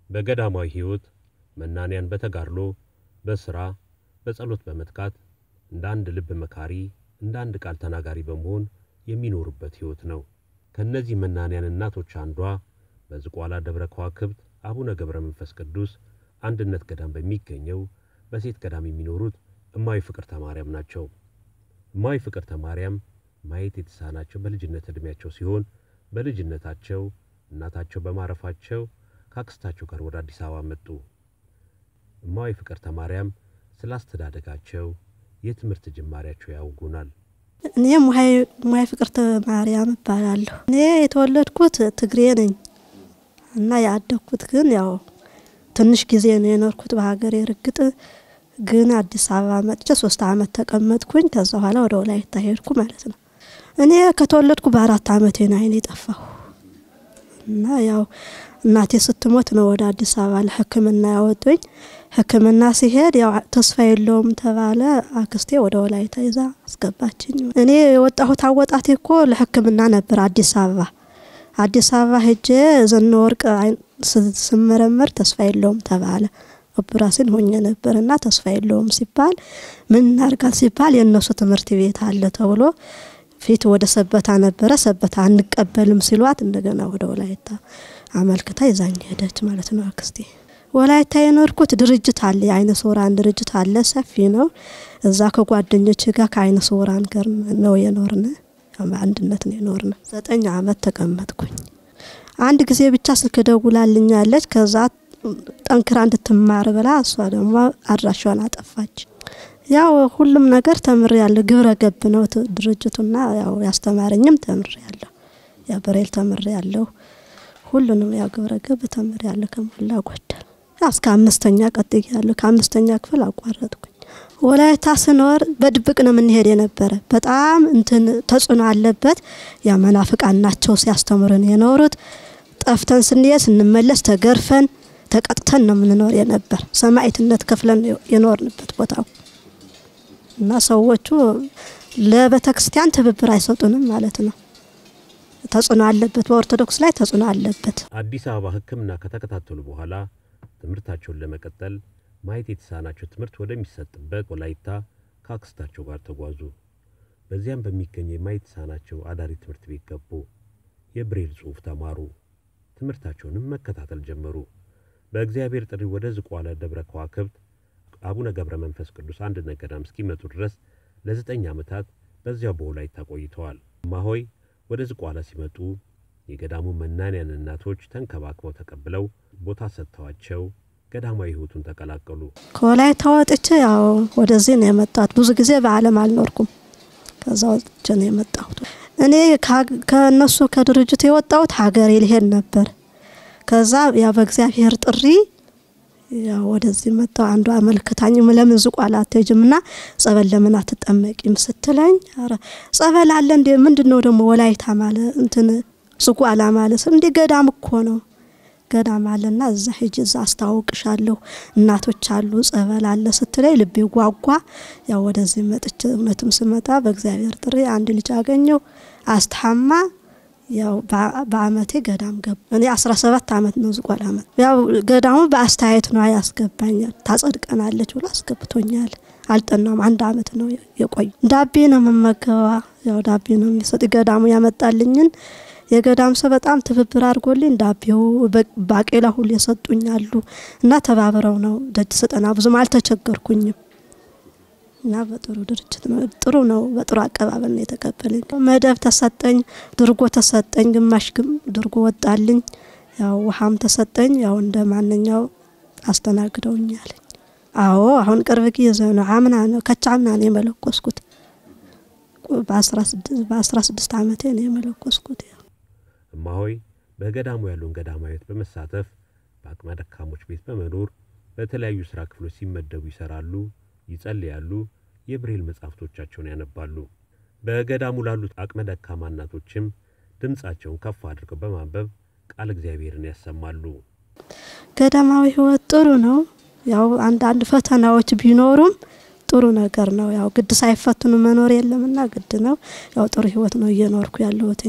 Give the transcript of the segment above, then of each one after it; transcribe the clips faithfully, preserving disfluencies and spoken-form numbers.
በገዳማዊ ህይወት መናንያን በተጋድሎ በስራ በጸሎት በመትካት እንደ አንድ ልብ መካሪ እንደ አንድ ቃል ተናጋሪ በመሆን የሚኖርበት ህይወት ነው። ከነዚህ መናንያን እናቶች አንዷ በዝቋላ ደብረ ከዋክብት አቡነ ገብረ መንፈስ ቅዱስ አንድነት ገዳም በሚገኘው በሴት ገዳም የሚኖሩት እማዊ ፍቅርተ ማርያም ናቸው። እማዊ ፍቅርተ ማርያም ማየት የተሳናቸው በልጅነት እድሜያቸው ሲሆን በልጅነታቸው እናታቸው በማረፋቸው ካክስታቸው ጋር ወደ አዲስ አበባ መጡ። እማዊ ፍቅርተ ማርያም ስላስተዳደጋቸው የትምህርት ጅማሬያቸው ያውጉናል። እኔ ሙሃይ ሙሃይ ፍቅርተ ማርያም እባላለሁ። እኔ የተወለድኩት ትግሬ ነኝ እና ያደግኩት ግን ያው ትንሽ ጊዜ ነው የኖርኩት በሀገር የርግጥ ግን አዲስ አበባ መጥቼ ሶስት አመት ተቀመጥኩኝ። ከዛ በኋላ ወደ ወላይታ ሄድኩ ማለት ነው። እኔ ከተወለድኩ በአራት አመቴ ነው አይኔ ጠፋው እና ያው እናቴ ስትሞት ነው ወደ አዲስ አበባ ለሕክምና ያወጡኝ። ሕክምና ሲሄድ ያው ተስፋ የለውም ተባለ። አክስቴ ወደ ወላይታ ይዛ አስገባችኝ። እኔ የወጣሁት አወጣቴ እኮ ለሕክምና ነበር አዲስ አበባ አዲስ አበባ ሄጄ ዘነወርቅ ስመረመር ተስፋ የለውም ተባለ። ኦፕራሲዮን ሆኜ ነበርና ተስፋ የለውም ሲባል ምን እናርጋል ሲባል የነሱ ትምህርት ቤት አለ ተብሎ ፊት ወደ ሰበታ ነበረ ሰበታ አንቀበልም ሲሏት እንደገና ወደ ወላይታ አመልክታ ይዛኝ ሄደች ማለት ነው አክስቴ። ወላይታ የኖርኩት ድርጅት አለ የአይነ ሶራን ድርጅት አለ ሰፊ ነው። እዛ ከጓደኞቼ ጋር ከአይነ ሶራን ጋር ነው የኖርነ አንድነት ነው የኖርነ። ዘጠኝ አመት ተቀመጥኩኝ። አንድ ጊዜ ብቻ ስልክ ደውላልኛለች ከዛ ጠንክራ እንድትማር ብላ እሷ ደግሞ አድራሻዋን አጠፋች። ያው ሁሉም ነገር ተምር ያለ ግብረ ገብ ነው ድርጅቱና ያው ያስተማረኝም ተምር ያለ ያ በሬል ተምር ያለው ሁሉንም ያው ግብረ ገብ ተምር ያለ ከሞላ ጎደል እስከ አምስተኛ ቀጥይ ያለ ከአምስተኛ ክፍል አቋረጥኩኝ። ወላይታ ስኖር በድብቅ ነው ምን ሄድ የነበረ በጣም እንትን ተጽኖ አለበት ያ መናፍቃን ናቸው ሲያስተምሩን የኖሩት። ጠፍተን ስንየስ እንመለስ ተገርፈን ተቀጥተን ነው ምንኖር የነበር ሰማዕትነት ከፍለን የኖርንበት ቦታው እና ሰዎቹ ለቤተክርስቲያን ትብብር አይሰጡንም ማለት ነው። ተጽኖ አለበት በኦርቶዶክስ ላይ ተጽኖ አለበት። አዲስ አበባ ሕክምና ከተከታተሉ በኋላ ትምህርታቸውን ለመቀጠል ማየት የተሳናቸው ትምህርት ወደሚሰጥበት ወላይታ ካክስታቸው ጋር ተጓዙ። በዚያም በሚገኝ የማየት የተሳናቸው አዳሪ ትምህርት ቤት ገቡ። የብሬል ጽሑፍ ተማሩ። ትምህርታቸውንም መከታተል ጀመሩ። በእግዚአብሔር ጥሪ ወደ ዝቋላ ደብረ ከዋክብት አቡነ ገብረ መንፈስ ቅዱስ አንድነት ገዳም እስኪመጡ ድረስ ለዘጠኝ ዓመታት በዚያው በወላይታ ቆይተዋል። እማሆይ ወደ ዝቋላ ሲመጡ የገዳሙ መናንያን እናቶች ተንከባክበው ተቀብለው ቦታ ሰጥተዋቸው ገዳማዊ ህይወቱን ተቀላቀሉ። ከወላይታ ወጥቼ ያው ወደዚህ ነው የመጣሁት። ብዙ ጊዜ በዓለም አልኖርኩም። ከዛ ወጥቼ ነው የመጣሁት። እኔ ከነሱ ከድርጅቱ የወጣሁት ሀገሬ ልሄድ ነበር። ከዛ ያ በእግዚአብሔር ጥሪ ያው ወደዚህ መጣሁ። አንዱ አመልክታኝ ለምን ዝቋላ አትሄጂምና ጸበል ለምን አትጠመቂም ስትለኝ አረ ጸበል አለ እንዴ ምንድነው ደግሞ ወላይታ ማለት እንትን ዝቋላ ማለት እንዴ ገዳም እኮ ነው ገዳም አለና እዛ ሄጄ እዛ አስተዋውቅሻለሁ እናቶች አሉ ጸበል አለ ስትለኝ ልቤ ጓጓ። ያው ወደዚህ መጥቼ እውነትም ስመጣ በእግዚአብሔር ጥሪ አንድ ልጅ አገኘው አስተሐማ ያው በአመቴ ገዳም ገብ እኔ አስራ ሰባት አመት ነው ዝቋላ አመት ያው ገዳሙ በአስተያየት ነው ያስገባኝ ታጸድቀናለች ብሎ አስገብቶኛል። አልጠናም አንድ አመት ነው የቆይ ዳቤ ነው መመገባ ያው ዳቤ ነው የሚሰጥ ገዳሙ ያመጣልኝን የገዳም ሰው በጣም ትብብር አድርጎልኝ ዳቤው ባቄላ ሁሉ የሰጡኛሉ እና ተባብረው ነው ደጅ ሰጠና ብዙም አልተቸገርኩኝም እና በጥሩ ድርጅት ነው ጥሩ ነው በጥሩ አቀባበል ነው የተቀበለኝ። መደብ ተሰጠኝ ድርጎ ተሰጠኝ ግማሽ ግም ድርጎ ወጣልኝ ያው ውሃም ተሰጠኝ ያው እንደማንኛው አስተናግደውኛል። አዎ አሁን ቅርብ ጊዜ ነው አምና ነው ከቻምና ነው የመለኮስኩት በ16 አመቴ ነው የመለኮስኩት። እማሆይ በገዳሙ ያሉን ገዳማዊት በመሳተፍ በአቅመ ደካሞች ቤት በመኖር በተለያዩ ስራ ክፍሎች ሲመደቡ ይሰራሉ ይጸልያሉ የብሬል መጻፍቶቻቸውን ያነባሉ። በገዳሙ ላሉት አቅመ ደካማ እናቶችም ድምጻቸውን ከፍ አድርገው በማንበብ ቃል እግዚአብሔርን ያሰማሉ። ገዳማዊ ህይወት ጥሩ ነው። ያው አንድ አንድ ፈተናዎች ቢኖሩም ጥሩ ነገር ነው። ያው ግድ ሳይፈትኑ መኖር የለምና ግድ ነው። ያው ጥሩ ህይወት ነው እየኖርኩ ያለሁት።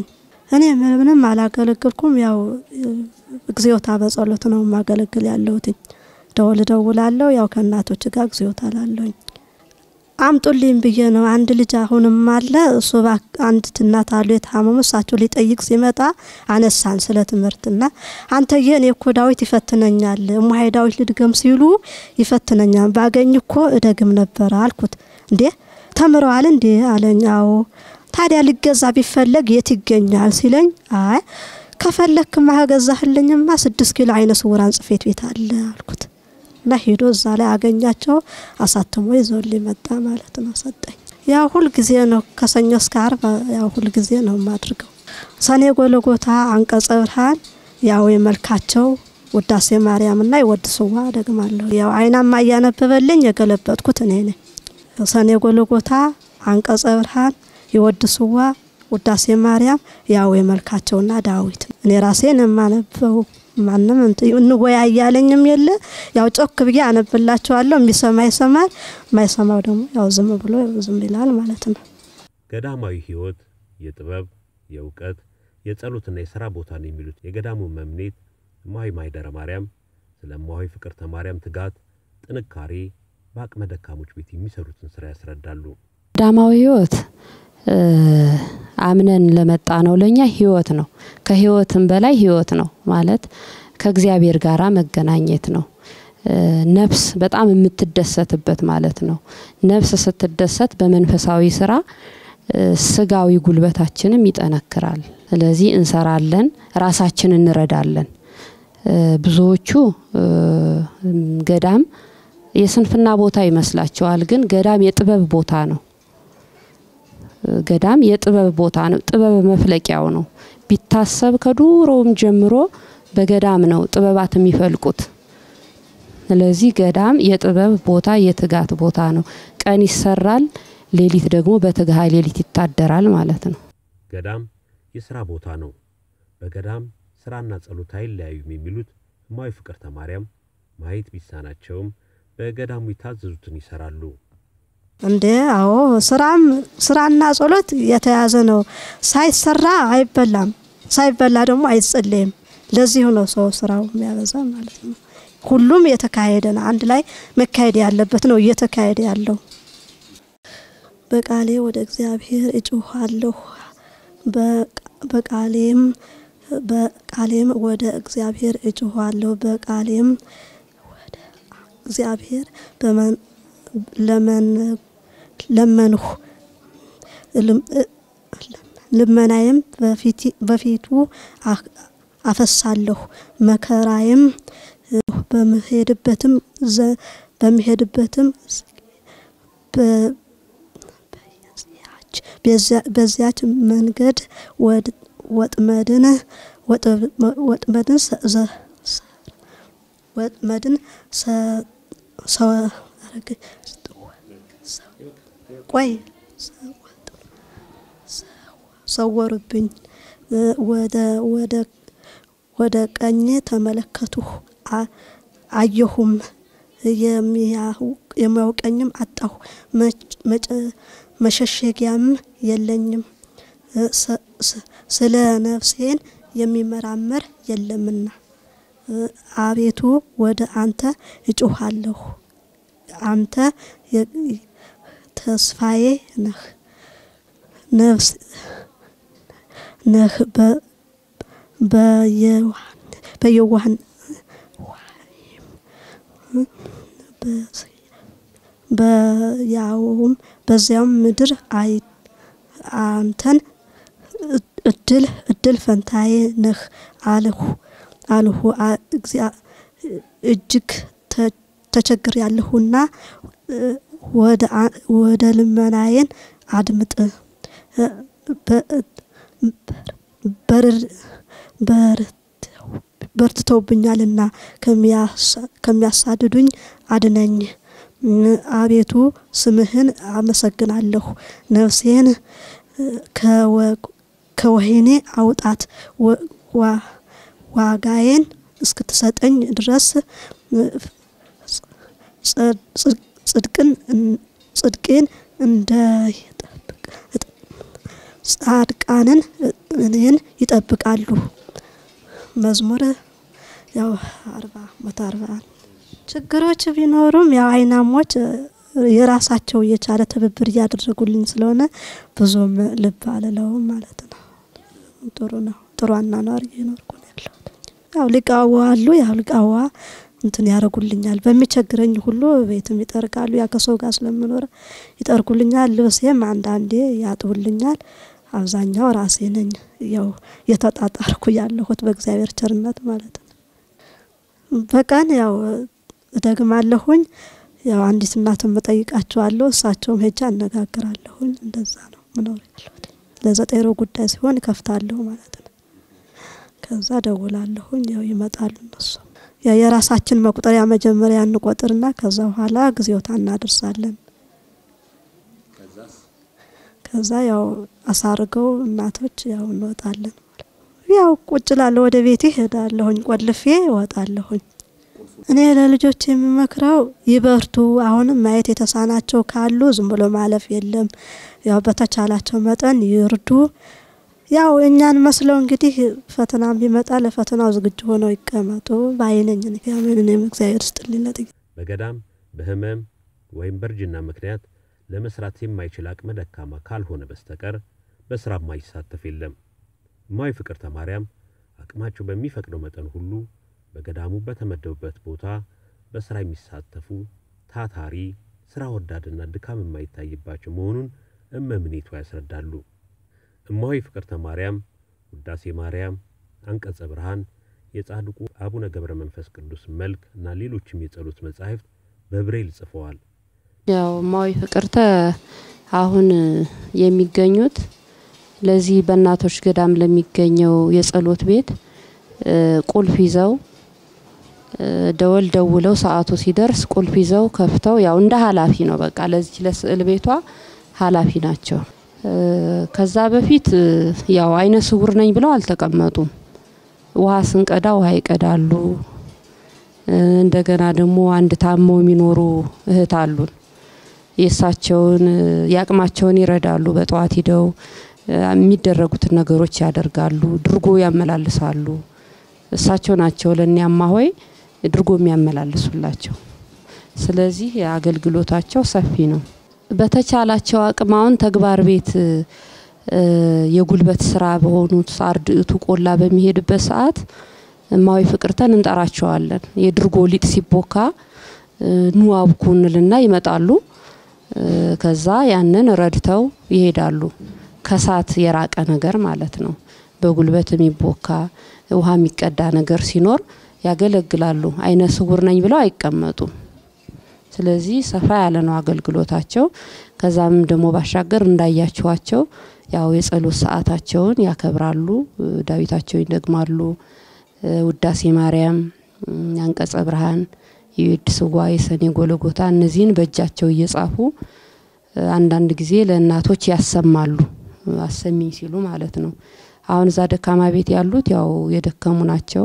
እኔ ምንም አላገለግልኩም ያው እግዚኦታ በጸሎት ነው ማገለግል ያለሁት ደውል ደውላለሁ ያው ከእናቶች ጋር እግዚኦታ አላለሁኝ አምጡልኝ ብዬ ነው አንድ ልጅ አሁንም አለ እሱ አንድ እናት አሉ የታመሙሳቸው ሊጠይቅ ሲመጣ አነሳን ስለ ትምህርትና አንተ የኔ እኮ ዳዊት ይፈትነኛል እማይ ዳዊት ልድገም ሲሉ ይፈትነኛል ባገኝ እኮ እደግም ነበር አልኩት እንዴ ተምረዋል እንዴ አለኛው ታዲያ ሊገዛ ቢፈልግ የት ይገኛል ሲለኝ አይ ከፈለክ ማገዛህልኝማ ስድስት ኪሎ አይነ ስውራን ጽፌት ቤት አለ አልኩት እና ሄዶ እዛ ላይ አገኛቸው አሳተሞ ይዞልኝ መጣ ማለት ነው ሰጠኝ ያው ሁሉ ጊዜ ነው ከሰኞ እስከ ዓርብ ያው ሁሉ ጊዜ ነው ማድርገው ሰኔ ጎልጎታ አንቀጸ ብርሃን ያው የመልካቸው ውዳሴ ማርያምና ይወድሱዋ ደግማለሁ ያው አይናማ ያነበበልኝ የገለበጥኩት እኔ ነኝ ሰኔ ጎልጎታ አንቀጸ ብርሃን ይወድሱዋ ውዳሴ ማርያም ያው የመልካቸውና ዳዊት እኔ ራሴን ማነበው ማንንም እንወያያለኝም የለ ያው ጮክ ብዬ አነብላቸዋለሁ የሚሰማ ይሰማል ማይሰማው ደግሞ ያው ዝም ብሎ ዝም ይላል ማለት ነው ገዳማዊ ህይወት የጥበብ የእውቀት የጸሎትና የሥራ ቦታ ነው የሚሉት የገዳሙ መምኔት እማሆይ ማይደረ ማርያም ስለ እማሆይ ፍቅርተ ማርያም ትጋት ጥንካሬ በአቅመ ደካሞች ቤት የሚሰሩትን ሥራ ያስረዳሉ ገዳማዊ ህይወት አምነን ለመጣ ነው ለኛ ህይወት ነው ከህይወትም በላይ ህይወት ነው ማለት ከእግዚአብሔር ጋራ መገናኘት ነው ነፍስ በጣም የምትደሰትበት ማለት ነው ነፍስ ስትደሰት በመንፈሳዊ ሥራ ስጋዊ ጉልበታችንም ይጠነክራል ስለዚህ እንሰራለን ራሳችንን እንረዳለን ብዙዎቹ ገዳም የስንፍና ቦታ ይመስላቸዋል ግን ገዳም የጥበብ ቦታ ነው ገዳም የጥበብ ቦታ ነው ጥበብ መፍለቂያው ነው ቢታሰብ ከዱሮም ጀምሮ በገዳም ነው ጥበባት የሚፈልቁት ስለዚህ ገዳም የጥበብ ቦታ የትጋት ቦታ ነው ቀን ይሰራል ሌሊት ደግሞ በትጋሃ ሌሊት ይታደራል ማለት ነው ገዳም የሥራ ቦታ ነው በገዳም ሥራና ጸሎት አይለያዩም የሚሉት እማሆይ ፍቅርተ ማርያም ማየት ቢሳናቸውም በገዳሙ ይታዘዙትን ይሰራሉ እንዴ አዎ ስራም ስራና ጸሎት የተያዘ ነው ሳይሰራ አይበላም ሳይበላ ደግሞ አይጸልይም ለዚህ ነው ሰው ስራው የሚያበዛ ማለት ነው ሁሉም የተካሄደ ነው አንድ ላይ መካሄድ ያለበት ነው እየተካሄደ ያለው በቃሌ ወደ እግዚአብሔር እጮሃለሁ በቃሌም በቃሌም ወደ እግዚአብሔር እጮሃለሁ በቃሌም ወደ እግዚአብሔር በመን ለመን ለመንሁ ለመናየም በፊት በፊቱ አፈሳለሁ መከራየም በመሄድበትም በመሄድበትም በዚያች መንገድ ወጥመድን ወጥመድን ወጥመድን ሰው አረገ ቆይ ሰወሩብኝ ወደ ወደ ወደ ቀኝ ተመለከቱ አየሁም የሚያውቀኝም አጣሁ መሸሸጊያም የለኝም ስለ ነፍሴን የሚመራመር የለምና አቤቱ ወደ አንተ እጮሃለሁ አንተ ተስፋዬ ነህ ነፍስ ነህ በየዋን በየዋን በያውም በዚያም ምድር አይ አንተን እድል እድል ፈንታዬ ነህ አልሁ አልሁ እጅግ ተቸግር ያለሁና ወደ ወደ ልመናዬን አድምጥ በር በር በርትተውብኛልና ከሚያሳድዱኝ አድነኝ አቤቱ ስምህን አመሰግናለሁ ነፍሴን ከወህኔ አውጣት ዋጋዬን እስክትሰጠኝ ድረስ ጽድቅን ጽድቅን እንደ ጻድቃንን እኔን ይጠብቃሉ። መዝሙር ያው አርባ መቶ አርባ ችግሮች ቢኖሩም ያው አይናሞች የራሳቸው የቻለ ትብብር ያደረጉልኝ ስለሆነ ብዙም ልብ አለለውም ማለት ነው። ጥሩ ነው። ጥሩ አናኗር እየኖርኩ ነው ያለው። ያው ሊቃዋ አሉ ያው ሊቃዋ እንትን ያረጉልኛል በሚቸግረኝ ሁሉ ቤትም ይጠርጋሉ። ያ ከሰው ጋር ስለምኖር ይጠርጉልኛል። ልብሴም አንዳንዴ ያጥቡልኛል። አብዛኛው ራሴ ነኝ ያው የተጣጣርኩ ያለሁት በእግዚአብሔር ቸርነት ማለት ነው። በቀን ያው ደግማለሁኝ ያው አንዲት እናትም መጠይቃቸዋለሁ እሳቸውም ሄጃ አነጋግራለሁኝ። እንደዛ ነው ምኖር ያለሁት። ለዘጠኝ ሩብ ጉዳይ ሲሆን ከፍታለሁ ማለት ነው። ከዛ ደውላለሁኝ ያው ይመጣሉ እነሱ። ያ የራሳችን መቁጠሪያ መጀመሪያ እንቆጥርና ከዛ በኋላ ግዚያው ታናደርሳለን። ከዛስ ከዛ ያው አሳርገው እናቶች ያው እንወጣለን። ያው ቁጭላለሁ ወደ ቤቴ ሄዳለሁኝ ቆልፌ እወጣለሁኝ። እኔ ለልጆች የሚመክረው ይበርቱ። አሁንም ማየት የተሳናቸው ካሉ ዝም ብሎ ማለፍ የለም። ያው በተቻላቸው መጠን ይርዱ። ያው እኛን መስለው እንግዲህ ፈተናም ቢመጣ ለፈተናው ዝግጁ ሆነው ይቀመጡ ባይነኝ ነው ያመነኝ እግዚአብሔር ይስጥልኝ። በገዳም በህመም ወይም በርጅና ምክንያት ለመስራት የማይችል አቅመ ደካማ ካልሆነ በስተቀር በስራ ማይሳተፍ የለም። እማዊ ፍቅርተ ማርያም አቅማቸው በሚፈቅደው መጠን ሁሉ በገዳሙ በተመደቡበት ቦታ በስራ የሚሳተፉ ታታሪ ስራ ወዳድና ድካም የማይታይባቸው መሆኑን እመምኔቱ ያስረዳሉ። እማዊ ፍቅርተ ማርያም ውዳሴ ማርያም፣ አንቀጸ ብርሃን፣ የጻድቁ አቡነ ገብረ መንፈስ ቅዱስ መልክ እና ሌሎችም የጸሎት መጻሕፍት በብሬል ጽፈዋል። ያው እማዊ ፍቅርተ አሁን የሚገኙት ለዚህ በእናቶች ገዳም ለሚገኘው የጸሎት ቤት ቁልፍ ይዘው ደወል ደውለው ሰዓቱ ሲደርስ ቁልፍ ይዘው ከፍተው ያው እንደ ኃላፊ ነው በቃ ለዚህ ለስዕል ቤቷ ኃላፊ ናቸው። ከዛ በፊት ያው አይነ ስውር ነኝ ብለው አልተቀመጡም። ውሃ ስንቀዳ ውሃ ይቀዳሉ። እንደገና ደግሞ አንድ ታመው የሚኖሩ እህት አሉን። የሳቸውን ያቅማቸውን ይረዳሉ። በጧት ሄደው የሚደረጉት ነገሮች ያደርጋሉ። ድርጎ ያመላልሳሉ። እሳቸው ናቸው ለኛማ ሆይ ድርጎ የሚያመላልሱላቸው። ስለዚህ አገልግሎታቸው ሰፊ ነው። በተቻላቸው አቅማውን ተግባር ቤት የጉልበት ስራ በሆኑት ሳርድቱ ቆላ በሚሄድበት ሰዓት እማዊ ፍቅርተን እንጠራቸዋለን። የድርጎ ሊጥ ሲቦካ ኑ አብኩንልና ይመጣሉ። ከዛ ያንን ረድተው ይሄዳሉ። ከሳት የራቀ ነገር ማለት ነው። በጉልበት የሚቦካ ውሃ የሚቀዳ ነገር ሲኖር ያገለግላሉ። አይነ ስውር ነኝ ብለው አይቀመጡም። ስለዚህ ሰፋ ያለ ነው አገልግሎታቸው። ከዛም ደግሞ ባሻገር እንዳያችኋቸው ያው የጸሎት ሰዓታቸውን ያከብራሉ። ዳዊታቸውን ይደግማሉ። ውዳሴ ማርያም፣ አንቀጸ ብርሃን፣ ይድ ስዋ፣ የሰኔ ጎልጎታ እነዚህን በእጃቸው እየጻፉ አንዳንድ ጊዜ ለእናቶች ያሰማሉ። አሰሚኝ ሲሉ ማለት ነው። አሁን እዛ ደካማ ቤት ያሉት ያው የደከሙ ናቸው።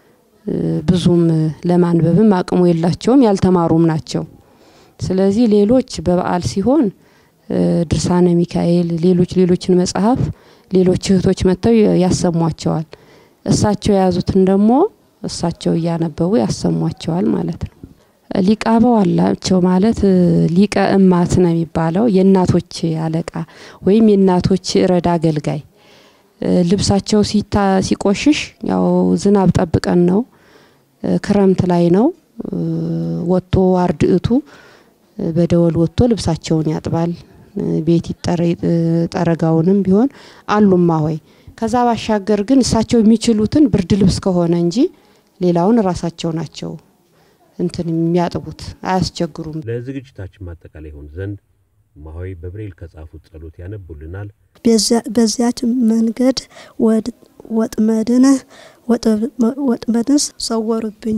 ብዙም ለማንበብም አቅሙ የላቸውም፣ ያልተማሩም ናቸው። ስለዚህ ሌሎች በበዓል ሲሆን ድርሳነ ሚካኤል ሌሎች ሌሎችን መጽሐፍ ሌሎች እህቶች መተው ያሰሟቸዋል። እሳቸው ያዙትን ደግሞ እሳቸው ያነበቡ ያሰሟቸዋል ማለት ነው። ሊቃበው አላቸው ማለት ሊቀ እማት ነው የሚባለው። የእናቶች አለቃ ወይም የእናቶች ረዳ አገልጋይ። ልብሳቸው ሲታ ሲቆሽሽ ያው ዝናብ ጠብቀን ነው ክረምት ላይ ነው ወጥቶ አርድእቱ በደወል ወጥቶ ልብሳቸውን ያጥባል። ቤት ይጠረጋውንም ቢሆን አሉማ ሆይ። ከዛ ባሻገር ግን እሳቸው የሚችሉትን ብርድ ልብስ ከሆነ እንጂ ሌላውን ራሳቸው ናቸው እንትን የሚያጥቡት፣ አያስቸግሩም። ለዝግጅታችን ማጠቃለያ ይሆን ዘንድ ማሆይ በብሬል ከጻፉት ጸሎት ያነቡልናል። በዚያች መንገድ ወጥመድን ወጥመድን ሰወሩብኝ።